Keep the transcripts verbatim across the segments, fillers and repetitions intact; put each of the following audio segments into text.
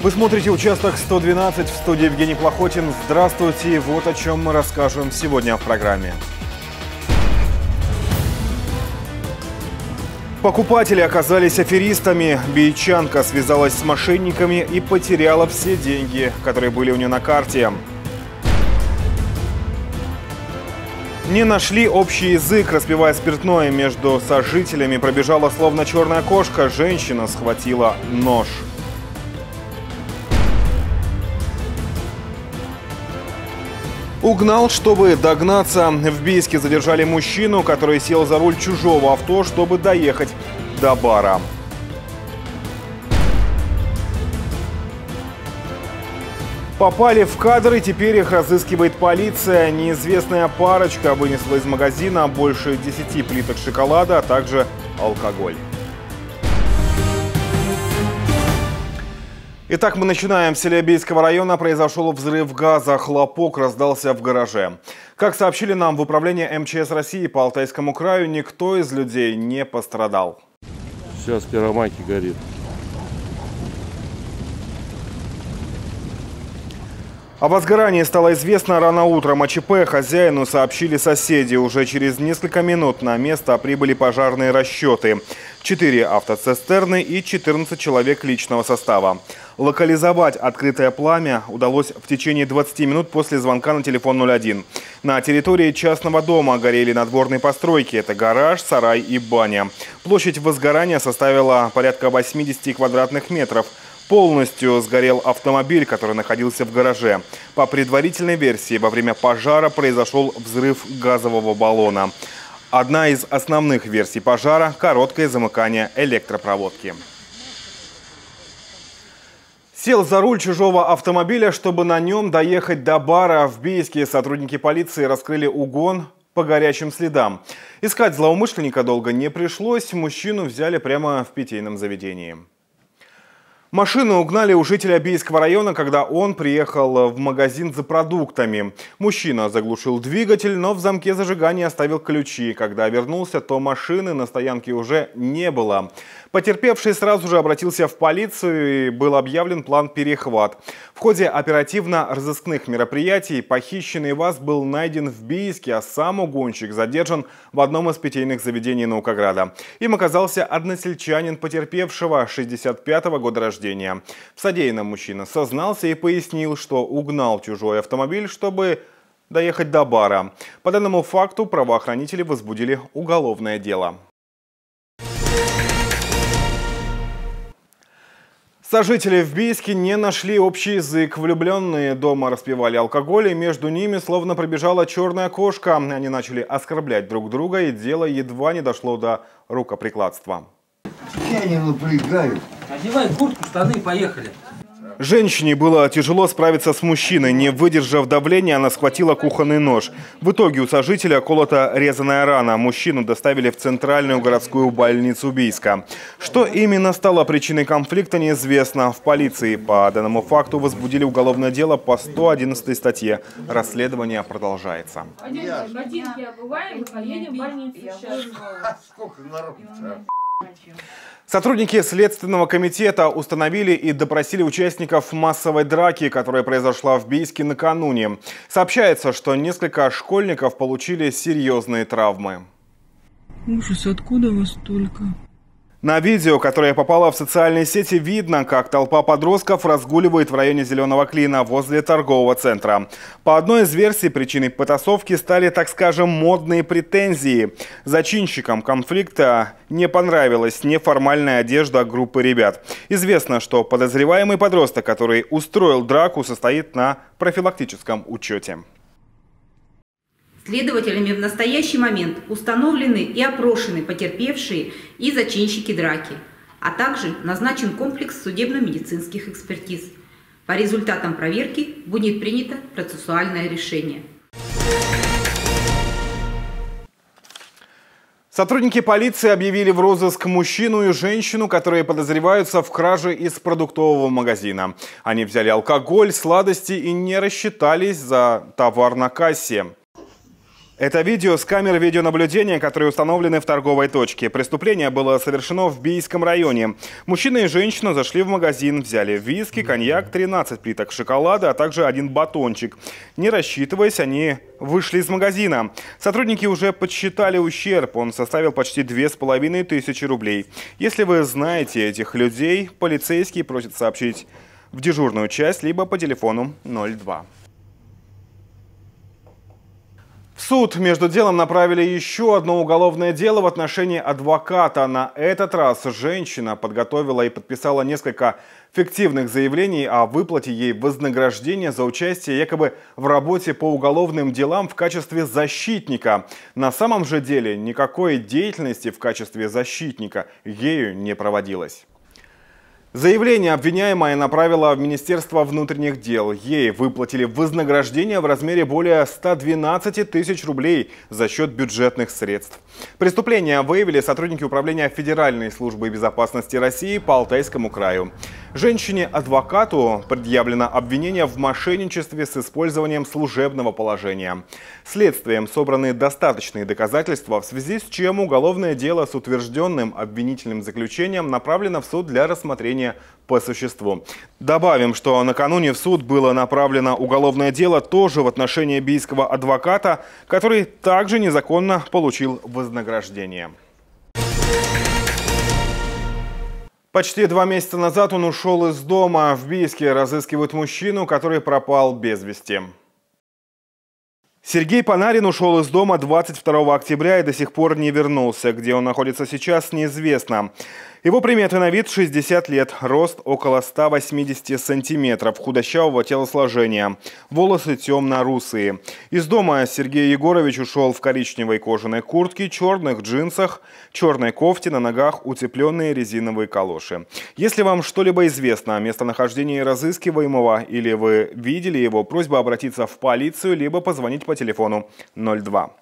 Вы смотрите «Участок сто двенадцать», в студии Евгений Плохотин. Здравствуйте, вот о чем мы расскажем сегодня в программе. Покупатели оказались аферистами. Бийчанка связалась с мошенниками и потеряла все деньги, которые были у нее на карте. Не нашли общий язык, распивая спиртное между сожителями. Пробежала словно черная кошка. Женщина схватила нож. Угнал, чтобы догнаться. В Бийске задержали мужчину, который сел за руль чужого авто, чтобы доехать до бара. Попали в кадр, и теперь их разыскивает полиция. Неизвестная парочка вынесла из магазина больше десяти плиток шоколада, а также алкоголь. Итак, мы начинаем. В селе Бийского района произошел взрыв газа. Хлопок раздался в гараже. Как сообщили нам в управлении эм че эс России по Алтайскому краю, никто из людей не пострадал. Сейчас пиромаки горит. О возгорании стало известно рано утром. О ЧП хозяину сообщили соседи. Уже через несколько минут на место прибыли пожарные расчеты. Четыре автоцистерны и четырнадцать человек личного состава. Локализовать открытое пламя удалось в течение двадцати минут после звонка на телефон ноль один. На территории частного дома горели надворные постройки. Это гараж, сарай и баня. Площадь возгорания составила порядка восьмидесяти квадратных метров. Полностью сгорел автомобиль, который находился в гараже. По предварительной версии, во время пожара произошел взрыв газового баллона. Одна из основных версий пожара – короткое замыкание электропроводки. Сел за руль чужого автомобиля, чтобы на нем доехать до бара. В Бийске сотрудники полиции раскрыли угон по горячим следам. Искать злоумышленника долго не пришлось. Мужчину взяли прямо в питейном заведении. Машину угнали у жителя Бийского района, когда он приехал в магазин за продуктами. Мужчина заглушил двигатель, но в замке зажигания оставил ключи. Когда вернулся, то машины на стоянке уже не было. Потерпевший сразу же обратился в полицию и был объявлен план перехват. В ходе оперативно-розыскных мероприятий похищенный ВАЗ был найден в Бийске, а сам угонщик задержан в одном из питейных заведений Наукограда. Им оказался односельчанин потерпевшего, шестьдесят пятого года рождения. В содеянном мужчина сознался и пояснил, что угнал чужой автомобиль, чтобы доехать до бара. По данному факту правоохранители возбудили уголовное дело. Сожители в Бийске не нашли общий язык. Влюбленные дома распивали алкоголь, и между ними словно пробежала черная кошка. Они начали оскорблять друг друга, и дело едва не дошло до рукоприкладства. Я не проиграю. Одевай куртку, штаны и поехали. Женщине было тяжело справиться с мужчиной. Не выдержав давления, она схватила кухонный нож. В итоге у сожителя колота резаная рана. Мужчину доставили в центральную городскую больницу Бийска. Что именно стало причиной конфликта, неизвестно. В полиции по данному факту возбудили уголовное дело по сто одиннадцатой статье. Расследование продолжается. Ботинки обуваем, поедем в больницу. Сколько народу-то? Сотрудники Следственного комитета установили и допросили участников массовой драки, которая произошла в Бийске накануне. Сообщается, что несколько школьников получили серьезные травмы. Ужас, откуда вас столько? На видео, которое попало в социальные сети, видно, как толпа подростков разгуливает в районе Зеленого Клина возле торгового центра. По одной из версий, причиной потасовки стали, так скажем, модные претензии. Зачинщикам конфликта не понравилась неформальная одежда группы ребят. Известно, что подозреваемый подросток, который устроил драку, состоит на профилактическом учете. Следователями в настоящий момент установлены и опрошены потерпевшие и зачинщики драки, а также назначен комплекс судебно-медицинских экспертиз. По результатам проверки будет принято процессуальное решение. Сотрудники полиции объявили в розыск мужчину и женщину, которые подозреваются в краже из продуктового магазина. Они взяли алкоголь, сладости и не рассчитались за товар на кассе. Это видео с камер видеонаблюдения, которые установлены в торговой точке. Преступление было совершено в Бийском районе. Мужчина и женщина зашли в магазин, взяли виски, коньяк, тринадцать плиток шоколада, а также один батончик. Не рассчитываясь, они вышли из магазина. Сотрудники уже подсчитали ущерб. Он составил почти две с половиной тысячи рублей. Если вы знаете этих людей, полицейские просят сообщить в дежурную часть либо по телефону ноль два. В суд между делом направили еще одно уголовное дело в отношении адвоката. На этот раз женщина подготовила и подписала несколько фиктивных заявлений о выплате ей вознаграждения за участие якобы в работе по уголовным делам в качестве защитника. На самом же деле никакой деятельности в качестве защитника ею не проводилось. Заявление обвиняемая направила в Министерство внутренних дел. Ей выплатили вознаграждение в размере более ста двенадцати тысяч рублей за счет бюджетных средств. Преступление выявили сотрудники Управления Федеральной службы безопасности России по Алтайскому краю. Женщине-адвокату предъявлено обвинение в мошенничестве с использованием служебного положения. Следствием собраны достаточные доказательства, в связи с чем уголовное дело с утвержденным обвинительным заключением направлено в суд для рассмотрения по существу. Добавим, что накануне в суд было направлено уголовное дело тоже в отношении бийского адвоката, который также незаконно получил вознаграждение. Почти два месяца назад он ушел из дома. В Бийске разыскивают мужчину, который пропал без вести. Сергей Панарин ушел из дома двадцать второго октября и до сих пор не вернулся. Где он находится сейчас, неизвестно. Его приметы на вид: шестьдесят лет, рост около ста восьмидесяти сантиметров, худощавого телосложения, волосы темно-русые. Из дома Сергей Егорович ушел в коричневой кожаной куртке, черных джинсах, черной кофте, на ногах утепленные резиновые калоши. Если вам что-либо известно о местонахождении разыскиваемого или вы видели его, просьба обратиться в полицию либо позвонить по телефону ноль два.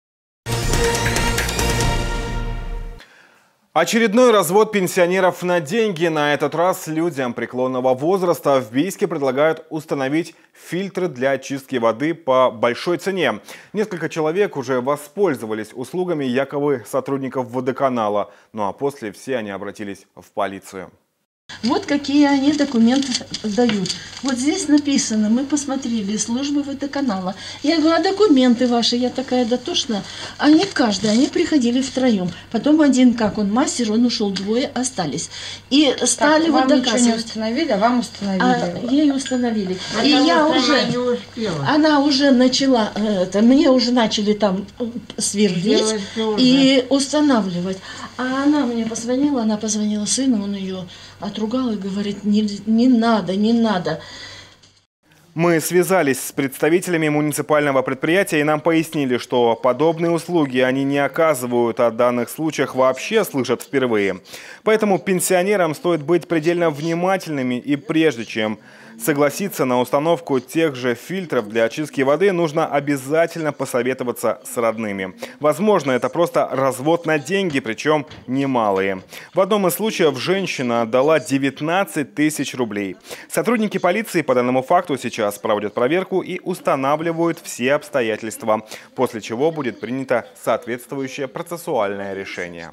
Очередной развод пенсионеров на деньги. На этот раз людям преклонного возраста в Бийске предлагают установить фильтры для очистки воды по большой цене. Несколько человек уже воспользовались услугами якобы сотрудников водоканала. Ну а после все они обратились в полицию. Вот какие они документы дают. Вот здесь написано, мы посмотрели, службы водоканала. Я говорю, а документы ваши? Я такая дотошная. Они каждый, они приходили втроем. Потом один, как он мастер, он ушел, двое остались. И стали так, вот вам доказывать. Ничего не установили, а вам установили. А, ей установили. Она и я уже, не успела. Она уже начала, это, мне уже начали там сверлить и устанавливать. А она мне позвонила, она позвонила сыну, он ее отругал и говорит, не, не надо, не надо. Мы связались с представителями муниципального предприятия и нам пояснили, что подобные услуги они не оказывают, о данных случаях вообще слышат впервые. Поэтому пенсионерам стоит быть предельно внимательными, и прежде чем согласиться на установку тех же фильтров для очистки воды, нужно обязательно посоветоваться с родными. Возможно, это просто развод на деньги, причем немалые. В одном из случаев женщина отдала девятнадцать тысяч рублей. Сотрудники полиции по данному факту сейчас проводят проверку и устанавливают все обстоятельства, после чего будет принято соответствующее процессуальное решение.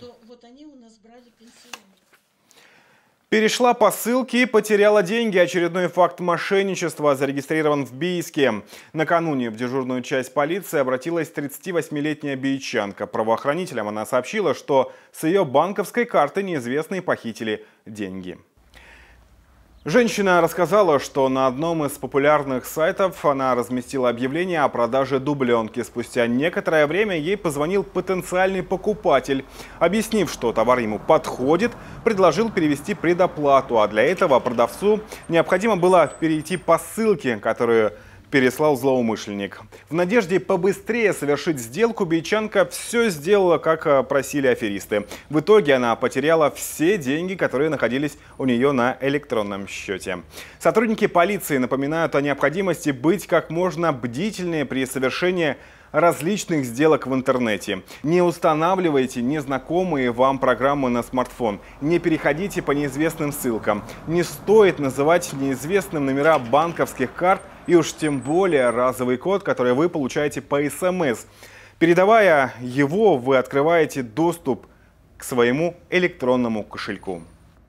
Перешла по ссылке и потеряла деньги. Очередной факт мошенничества зарегистрирован в Бийске. Накануне в дежурную часть полиции обратилась тридцативосьмилетняя биичанка. Правоохранителям она сообщила, что с ее банковской карты неизвестные похитили деньги. Женщина рассказала, что на одном из популярных сайтов она разместила объявление о продаже дубленки. Спустя некоторое время ей позвонил потенциальный покупатель. Объяснив, что товар ему подходит, предложил перевести предоплату, а для этого продавцу необходимо было перейти по ссылке, которую переслал злоумышленник. В надежде побыстрее совершить сделку, биичанка все сделала, как просили аферисты. В итоге она потеряла все деньги, которые находились у нее на электронном счете. Сотрудники полиции напоминают о необходимости быть как можно бдительнее при совершении различных сделок в интернете. Не устанавливайте незнакомые вам программы на смартфон. Не переходите по неизвестным ссылкам. Не стоит называть неизвестным номера банковских карт и уж тем более разовый код, который вы получаете по эс эм эс. Передавая его, вы открываете доступ к своему электронному кошельку.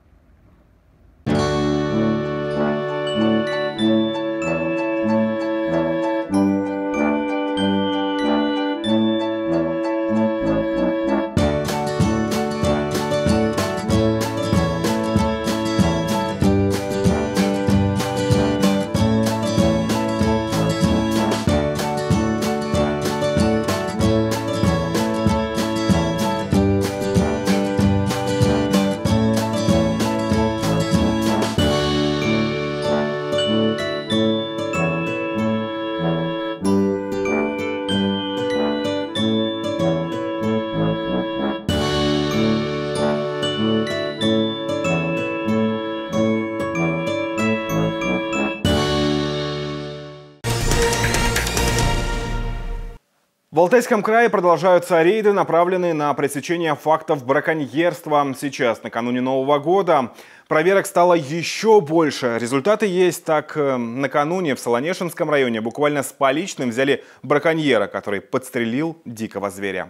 В Алтайском крае продолжаются рейды, направленные на пресечение фактов браконьерства. Сейчас, накануне Нового года, проверок стало еще больше. Результаты есть. Так, накануне в Солонешинском районе буквально с поличным взяли браконьера, который подстрелил дикого зверя.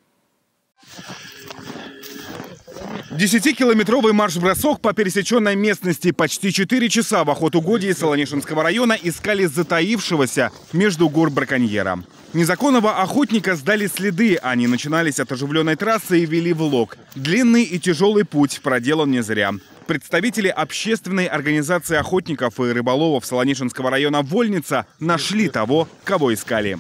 Десятикилометровый марш-бросок по пересеченной местности. Почти четыре часа в охотугодии Солонешинского района искали затаившегося между гор браконьера. Незаконного охотника сдали следы. Они начинались от оживленной трассы и вели в лог. Длинный и тяжелый путь проделан не зря. Представители общественной организации охотников и рыболовов Солонешинского района «Вольница» нашли того, кого искали.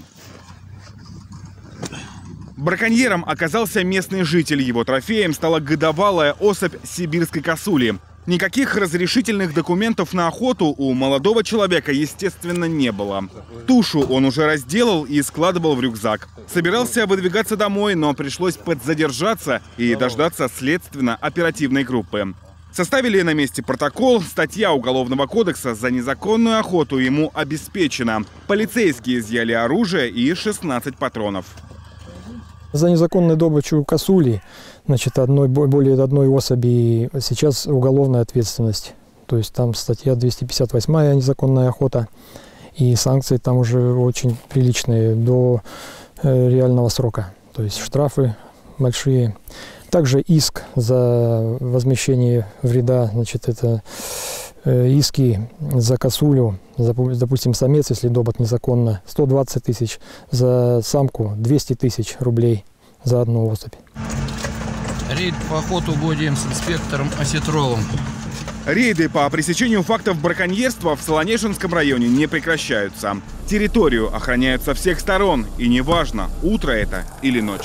Браконьером оказался местный житель. Его трофеем стала годовалая особь сибирской косули. Никаких разрешительных документов на охоту у молодого человека, естественно, не было. Тушу он уже разделал и складывал в рюкзак. Собирался выдвигаться домой, но пришлось подзадержаться и дождаться следственно-оперативной группы. Составили на месте протокол. Статья Уголовного кодекса за незаконную охоту ему обеспечена. Полицейские изъяли оружие и шестнадцать патронов. За незаконную добычу косули, значит, одной, более одной особи сейчас уголовная ответственность. То есть там статья двести пятьдесят восемь незаконная охота. И санкции там уже очень приличные, до э, реального срока. То есть штрафы большие. Также иск за возмещение вреда, значит, это э, иски за косулю, за, допустим, самец, если добыт незаконно, сто двадцать тысяч, за самку двести тысяч рублей за одну особь. Рейд по охотугодиям с инспектором Осетровым. Рейды по пресечению фактов браконьерства в Солонешинском районе не прекращаются. Территорию охраняют со всех сторон, и неважно, утро это или ночь.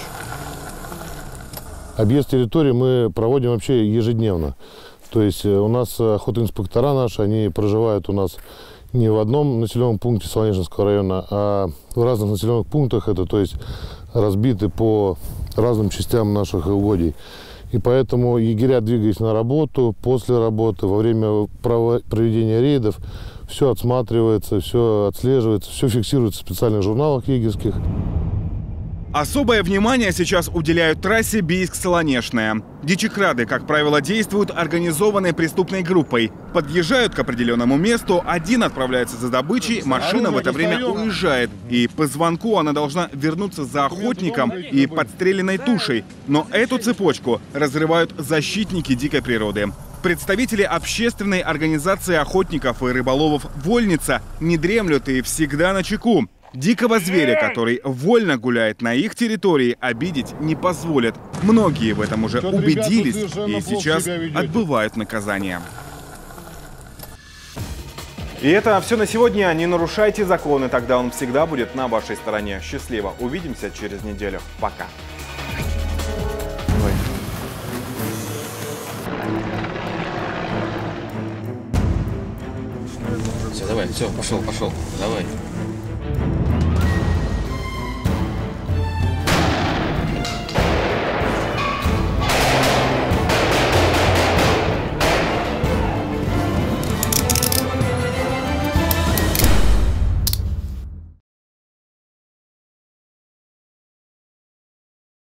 Объезд территории мы проводим вообще ежедневно. То есть у нас охотинспектора наши, они проживают у нас не в одном населенном пункте Солонешинского района, а в разных населенных пунктах, это то есть разбиты по разным частям наших угодий. И поэтому егеря, двигаясь на работу, после работы, во время проведения рейдов, все отсматривается, все отслеживается, все фиксируется в специальных журналах егерских. Особое внимание сейчас уделяют трассе Бийск-Солонешная. Дичекрады, как правило, действуют организованной преступной группой. Подъезжают к определенному месту, один отправляется за добычей, машина в это время уезжает. И по звонку она должна вернуться за охотником и подстреленной тушей. Но эту цепочку разрывают защитники дикой природы. Представители общественной организации охотников и рыболовов «Вольница» не дремлют и всегда начеку. Дикого зверя, который вольно гуляет на их территории, обидеть не позволят. Многие в этом уже убедились и сейчас отбывают наказание. И это все на сегодня. Не нарушайте законы, тогда он всегда будет на вашей стороне. Счастливо. Увидимся через неделю. Пока. Ой. Все, давай, все, пошел, пошел, давай.